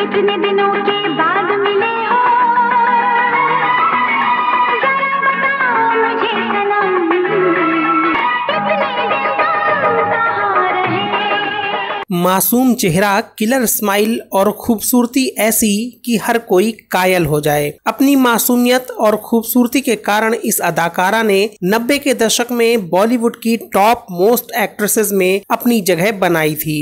कितने दिनों के बाद मिले हो, जरा बताओ मुझे सनम, कितने दिन तुम कहाँ रहे। मासूम चेहरा, किलर स्माइल और खूबसूरती ऐसी कि हर कोई कायल हो जाए। अपनी मासूमियत और खूबसूरती के कारण इस अदाकारा ने 90 के दशक में बॉलीवुड की टॉप मोस्ट एक्ट्रेसेस में अपनी जगह बनाई थी।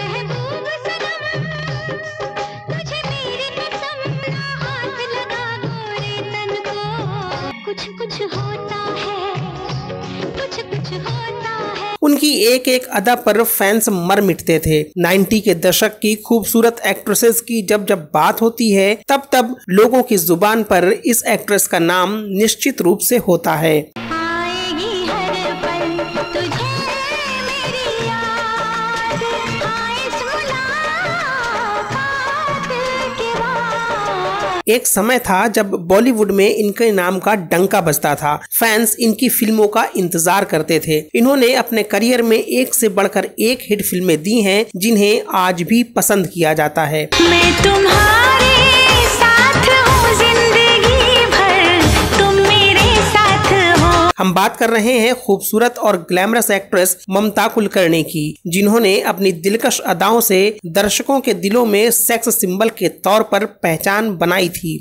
उनकी एक एक अदा पर फैंस मर मिटते थे। 90 के दशक की खूबसूरत एक्ट्रेसेस की जब जब बात होती है तब तब लोगों की जुबान पर इस एक्ट्रेस का नाम निश्चित रूप से होता है। एक समय था जब बॉलीवुड में इनके नाम का डंका बजता था। फैंस इनकी फिल्मों का इंतजार करते थे। इन्होंने अपने करियर में एक से बढ़कर एक हिट फिल्में दी हैं, जिन्हें आज भी पसंद किया जाता है। मैं तुम्हारे साथ हूँ जिंदगी भर, तुम मेरे साथ हो। हम बात कर रहे हैं खूबसूरत और ग्लैमरस एक्ट्रेस ममता कुलकर्णी की, जिन्होंने अपनी दिलकश अदाओं से दर्शकों के दिलों में सेक्स सिंबल के तौर पर पहचान बनाई थी।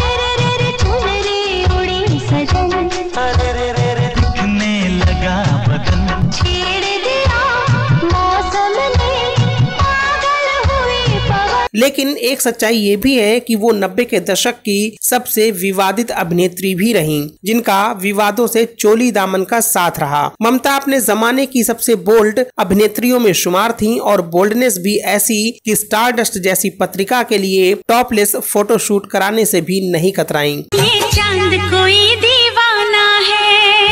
दिखने लगा बदन, छेड़ दिया मौसम ने, पागल हुई पवन। लेकिन एक सच्चाई ये भी है कि वो 90 के दशक की सबसे विवादित अभिनेत्री भी रहीं, जिनका विवादों से चोली दामन का साथ रहा। ममता अपने जमाने की सबसे बोल्ड अभिनेत्रियों में शुमार थीं और बोल्डनेस भी ऐसी कि स्टारडस्ट जैसी पत्रिका के लिए टॉपलेस फोटोशूट कराने से भी नहीं कतराईं। ये चांद कोई दीवाना है,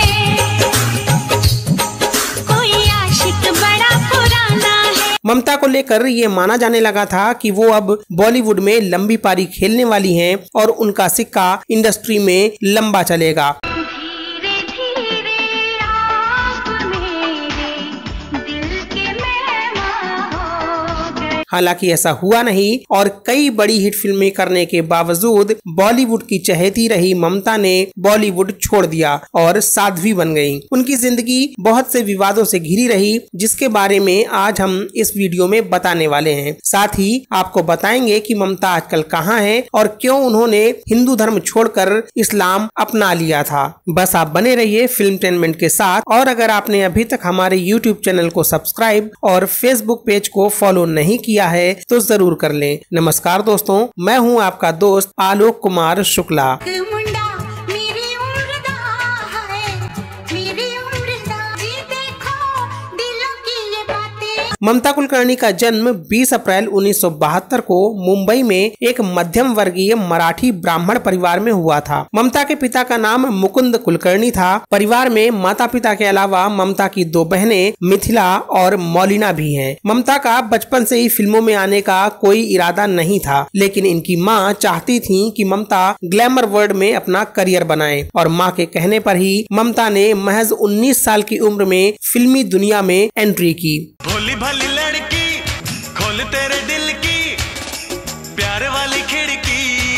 कोई आशिक बड़ा पुराना है। ममता को लेकर ये माना जाने लगा था कि वो अब बॉलीवुड में लंबी पारी खेलने वाली हैं और उनका सिक्का इंडस्ट्री में लंबा चलेगा। धीरे धीरे आप मेरे दिल के मेहमान हो गए। हालांकि ऐसा हुआ नहीं और कई बड़ी हिट फिल्में करने के बावजूद बॉलीवुड की चहेती रही ममता ने बॉलीवुड छोड़ दिया और साध्वी बन गईं। उनकी जिंदगी बहुत से विवादों से घिरी रही, जिसके बारे में आज हम इस वीडियो में बताने वाले हैं। साथ ही आपको बताएंगे कि ममता आजकल कहाँ है और क्यों उन्होंने हिंदू धर्म छोड़कर इस्लाम अपना लिया था। बस आप बने रहिए फिल्मटेनमेंट के साथ, और अगर आपने अभी तक हमारे यूट्यूब चैनल को सब्सक्राइब और फेसबुक पेज को फॉलो नहीं किया है तो जरूर कर लें। नमस्कार दोस्तों, मैं हूं आपका दोस्त आलोक कुमार शुक्ला। मुंडा मेरी उम्र दा है, मेरी उम्र दा, जी देखो दिलों की ये बातें। ममता कुलकर्णी का जन्म 20 अप्रैल 1972 को मुंबई में एक मध्यम वर्गीय मराठी ब्राह्मण परिवार में हुआ था। ममता के पिता का नाम मुकुंद कुलकर्णी था। परिवार में माता पिता के अलावा ममता की 2 बहनें मिथिला और मौलिना भी हैं। ममता का बचपन से ही फिल्मों में आने का कोई इरादा नहीं था, लेकिन इनकी माँ चाहती थी कि ममता ग्लैमर वर्ल्ड में अपना करियर बनाए, और माँ के कहने पर ही ममता ने महज 19 साल की उम्र में फिल्मी दुनिया में एंट्री की। भोली भाली लड़की, खोल तेरे दिल की प्यार वाली खिड़की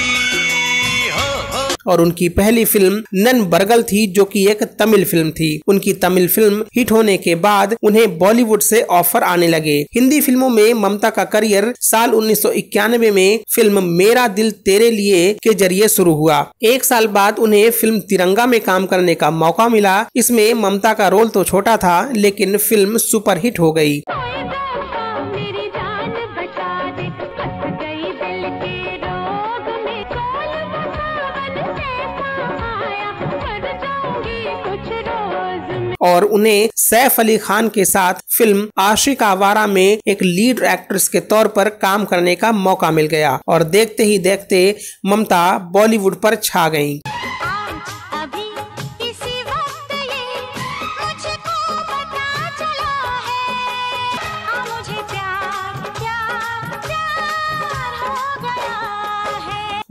हो। और उनकी पहली फिल्म नन बरगल थी, जो कि एक तमिल फिल्म थी। उनकी तमिल फिल्म हिट होने के बाद उन्हें बॉलीवुड से ऑफर आने लगे। हिंदी फिल्मों में ममता का करियर साल 1991 में फिल्म मेरा दिल तेरे लिए के जरिए शुरू हुआ। 1 साल बाद उन्हें फिल्म तिरंगा में काम करने का मौका मिला। इसमें ममता का रोल तो छोटा था, लेकिन फिल्म सुपरहिट हो गई। मेरी जान बचा दे, फंस गई दिल के रोग में, कोल बसावन से समाया, मर जाऊंगी कुछ रोज में। और उन्हें सैफ अली खान के साथ फिल्म आशिक आवारा में एक लीड एक्ट्रेस के तौर पर काम करने का मौका मिल गया, और देखते ही देखते ममता बॉलीवुड पर छा गईं। अभी इसी वक्त ये मुझको पता चला है, मुझे प्यार प्यार प्यार हो गया है।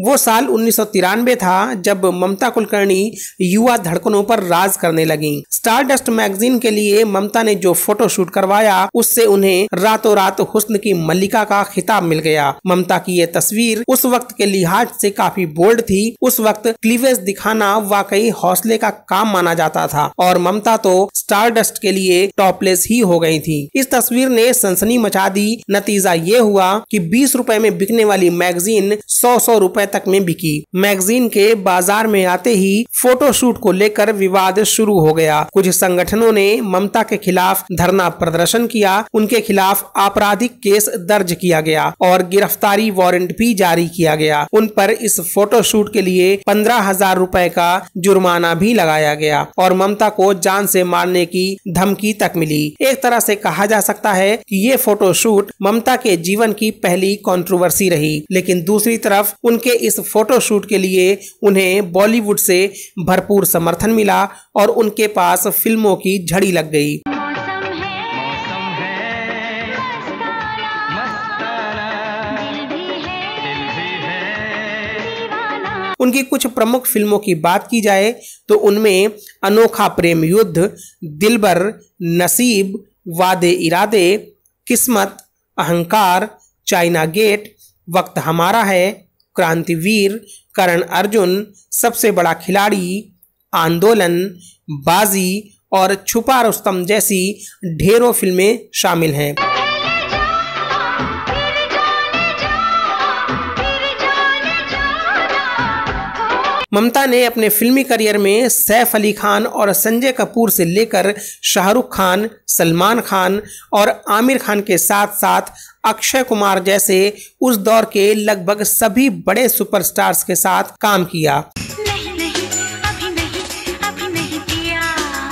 वो साल 1993 था जब ममता कुलकर्णी युवा धड़कनों पर राज करने लगी। स्टारडस्ट मैगजीन के लिए ममता ने जो फोटोशूट करवाया उससे उन्हें रातों रात हुस्न की मल्लिका का खिताब मिल गया। ममता की ये तस्वीर उस वक्त के लिहाज से काफी बोल्ड थी। उस वक्त क्लीवेज दिखाना वाकई हौसले का काम माना जाता था और ममता तो स्टारडस्ट के लिए टॉपलेस ही हो गई थी। इस तस्वीर ने सनसनी मचा दी। नतीजा ये हुआ कि 20 रुपए में बिकने वाली मैगजीन 100 रुपए तक में बिकी। मैगजीन के बाजार में आते ही फोटोशूट को लेकर विवाद शुरू हो गया। कुछ संगठनों ने ममता के खिलाफ धरना प्रदर्शन किया, उनके खिलाफ आपराधिक केस दर्ज किया गया और गिरफ्तारी वारंट भी जारी किया गया। उन पर इस फोटोशूट के लिए 15,000 रुपए का जुर्माना भी लगाया गया और ममता को जान से मारने की धमकी तक मिली। एक तरह से कहा जा सकता है कि ये फोटोशूट ममता के जीवन की पहली कंट्रोवर्सी रही, लेकिन दूसरी तरफ उनके इस फोटोशूट के लिए उन्हें बॉलीवुड से भरपूर समर्थन मिला और उनके पास फिल्मों की झड़ी लग गई। मौसम है मस्ताना, दिल भी है दीवाना। उनकी कुछ प्रमुख फिल्मों की बात की जाए तो उनमें अनोखा प्रेम युद्ध, दिलबर, नसीब, वादे इरादे, किस्मत, अहंकार, चाइना गेट, वक्त हमारा है, क्रांतिवीर, करण अर्जुन, सबसे बड़ा खिलाड़ी, आंदोलन, बाजी और छुपा रुस्तम जैसी ढेरों फिल्में शामिल हैं। ममता ने अपने फिल्मी करियर में सैफ अली खान और संजय कपूर से लेकर शाहरुख खान, सलमान खान और आमिर खान के साथ साथ अक्षय कुमार जैसे उस दौर के लगभग सभी बड़े सुपरस्टार्स के साथ काम किया। नहीं नहीं अभी नहीं किया,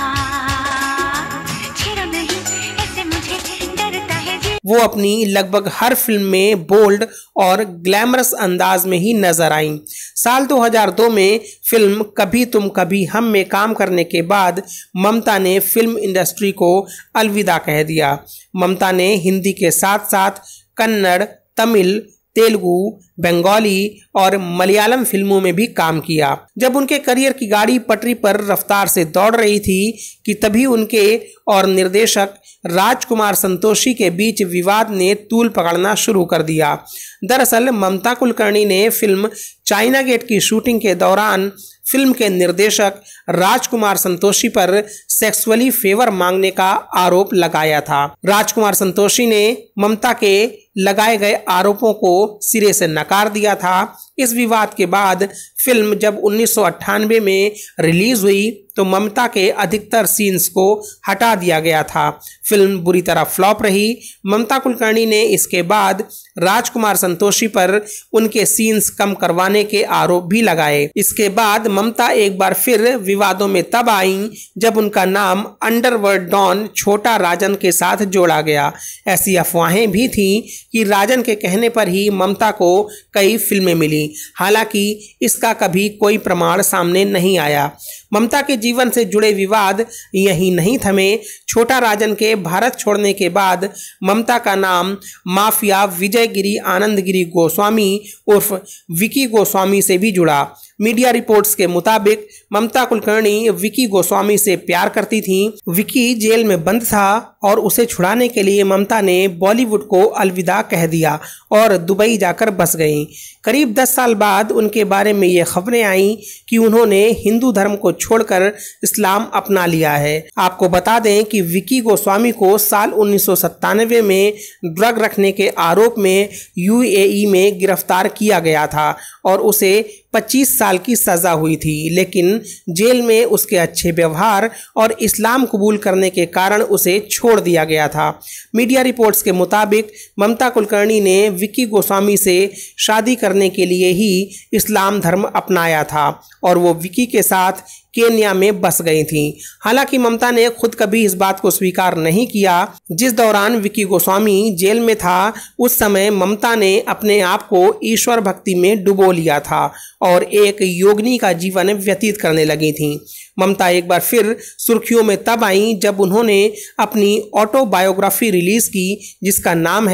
छेड़ो नहीं ऐसे मुझे डरता है जी। वो अपनी लगभग हर फिल्म में बोल्ड और ग्लैमरस अंदाज में ही नजर आईं। साल 2002 में फिल्म कभी तुम कभी हम में काम करने के बाद ममता ने फिल्म इंडस्ट्री को अलविदा कह दिया। ममता ने हिंदी के साथ साथ कन्नड़, तमिल, तेलुगु, बंगाली और मलयालम फिल्मों में भी काम किया। जब उनके करियर की गाड़ी पटरी पर रफ्तार से दौड़ रही थी कि तभी उनके और निर्देशक राजकुमार संतोषी के बीच विवाद ने तूल पकड़ना शुरू कर दिया। दरअसल ममता कुलकर्णी ने फिल्म चाइना गेट की शूटिंग के दौरान फिल्म के निर्देशक राजकुमार संतोषी पर सेक्सुअली फेवर मांगने का आरोप लगाया था। राजकुमार संतोषी ने ममता के लगाए गए आरोपों को सिरे से नकार दिया था। इस विवाद के बाद फिल्म जब 1998 में रिलीज हुई तो ममता के अधिकतर सीन्स को हटा दिया गया था। फिल्म बुरी तरह फ्लॉप रही। ममता कुलकर्णी ने इसके बाद राजकुमार संतोषी पर उनके सीन्स कम करवाने के आरोप भी लगाए। इसके बाद ममता एक बार फिर विवादों में तब आईं जब उनका नाम अंडरवर्ल्ड डॉन छोटा राजन के साथ जोड़ा गया। ऐसी अफवाहें भी थीं कि राजन के कहने पर ही ममता को कई फिल्में मिली। हालांकि इसका कभी कोई प्रमाण सामने नहीं आया। ममता के जीवन से जुड़े विवाद यही नहीं थमे। छोटा राजन के भारत छोड़ने के बाद ममता का नाम माफिया विजयगिरी आनंदगिरी गोस्वामी उर्फ विकी गोस्वामी से भी जुड़ा। मीडिया रिपोर्ट्स के मुताबिक ममता कुलकर्णी विकी गोस्वामी से प्यार करती थीं। विकी जेल में बंद था और उसे छुड़ाने के लिए ममता ने बॉलीवुड को अलविदा कह दिया और दुबई जाकर बस गईं। करीब 10 साल बाद उनके बारे में ये खबरें आईं कि उन्होंने हिंदू धर्म को छोड़कर इस्लाम अपना लिया है। आपको बता दें कि विकी गोस्वामी को साल 1997 में ड्रग रखने के आरोप में यूएई में गिरफ्तार किया गया था और उसे 25 साल की सजा हुई थी, लेकिन जेल में उसके अच्छे व्यवहार और इस्लाम कबूल करने के कारण उसे छोड़ दिया गया था। मीडिया रिपोर्ट्स के मुताबिक ममता कुलकर्णी ने विकी गोस्वामी से शादी करने के लिए ही इस्लाम धर्म अपनाया था और वो विकी के साथ केन्या में बस गई थी। हालांकि ममता ने खुद कभी इस बात को स्वीकार नहीं किया। जिस दौरान विकी गोस्वामी जेल में था उस समय ममता ने अपने आप को ईश्वर भक्ति में डुबो लिया था और एक योगिनी का जीवन व्यतीत करने लगी थी। ममता एक बार फिर सुर्खियों में तब आई जब उन्होंने अपनी ऑटोबायोग्राफी रिलीज की जिसका नाम है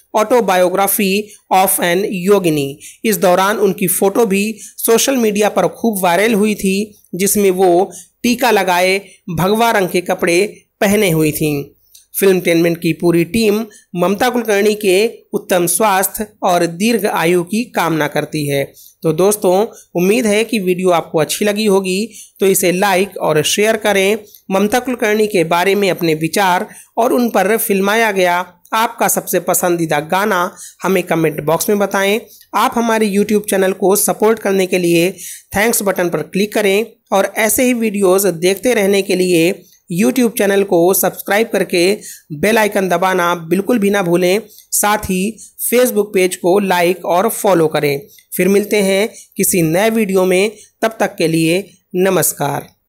ऑटोबायोग्राफी ऑफ एन योगिनी। इस दौरान उनकी फोटो भी सोशल मीडिया पर खूब वायरल हुई थी, जिसमें वो टीका लगाए भगवा रंग के कपड़े पहने हुई थीं। फिल्म टेनमेंट की पूरी टीम ममता कुलकर्णी के उत्तम स्वास्थ्य और दीर्घ आयु की कामना करती है। तो दोस्तों, उम्मीद है कि वीडियो आपको अच्छी लगी होगी, तो इसे लाइक और शेयर करें। ममता कुलकर्णी के बारे में अपने विचार और उन पर फिल्माया गया आपका सबसे पसंदीदा गाना हमें कमेंट बॉक्स में बताएं। आप हमारे YouTube चैनल को सपोर्ट करने के लिए थैंक्स बटन पर क्लिक करें और ऐसे ही वीडियोस देखते रहने के लिए YouTube चैनल को सब्सक्राइब करके बेल आइकन दबाना बिल्कुल भी ना भूलें। साथ ही Facebook पेज को लाइक और फॉलो करें। फिर मिलते हैं किसी नए वीडियो में, तब तक के लिए नमस्कार।